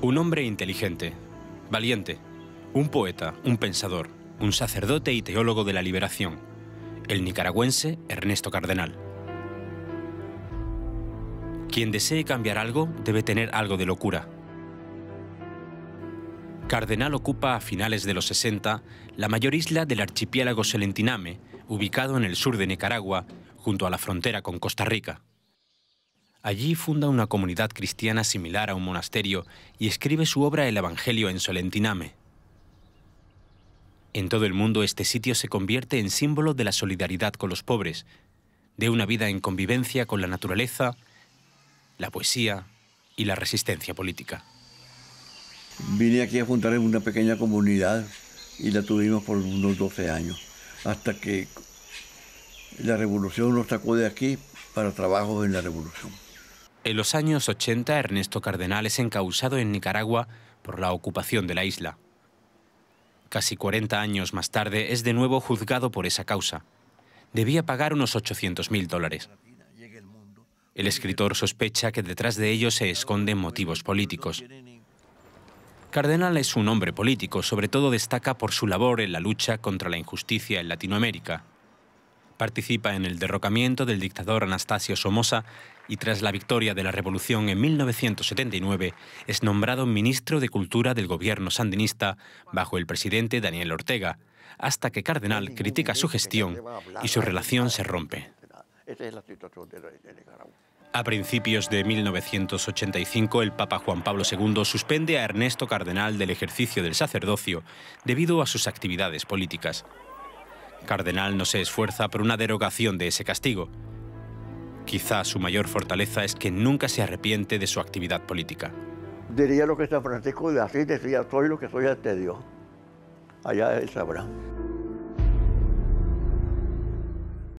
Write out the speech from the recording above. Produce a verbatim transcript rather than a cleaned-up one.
Un hombre inteligente, valiente, un poeta, un pensador, un sacerdote y teólogo de la liberación, el nicaragüense Ernesto Cardenal. Quien desee cambiar algo debe tener algo de locura. Cardenal ocupa a finales de los sesenta la mayor isla del archipiélago Solentiname, ubicado en el sur de Nicaragua, junto a la frontera con Costa Rica. Allí funda una comunidad cristiana similar a un monasterio y escribe su obra El Evangelio en Solentiname. En todo el mundo este sitio se convierte en símbolo de la solidaridad con los pobres, de una vida en convivencia con la naturaleza, la poesía y la resistencia política. Vine aquí a fundar una pequeña comunidad y la tuvimos por unos doce años, hasta que la revolución nos sacó de aquí para trabajos en la revolución. En los años ochenta, Ernesto Cardenal es encausado en Nicaragua por la ocupación de la isla. Casi cuarenta años más tarde es de nuevo juzgado por esa causa. Debía pagar unos ochocientos mil dólares. El escritor sospecha que detrás de ello se esconden motivos políticos. Cardenal es un hombre político, sobre todo destaca por su labor en la lucha contra la injusticia en Latinoamérica. Participa en el derrocamiento del dictador Anastasio Somoza y tras la victoria de la revolución en mil novecientos setenta y nueve es nombrado ministro de Cultura del gobierno sandinista bajo el presidente Daniel Ortega, hasta que Cardenal critica su gestión y su relación se rompe. A principios de mil novecientos ochenta y cinco, el Papa Juan Pablo segundo suspende a Ernesto Cardenal del ejercicio del sacerdocio debido a sus actividades políticas. Cardenal no se esfuerza por una derogación de ese castigo. Quizá su mayor fortaleza es que nunca se arrepiente de su actividad política. Diría lo que San Francisco de Asís decía: soy lo que soy ante Dios. Allá él sabrá.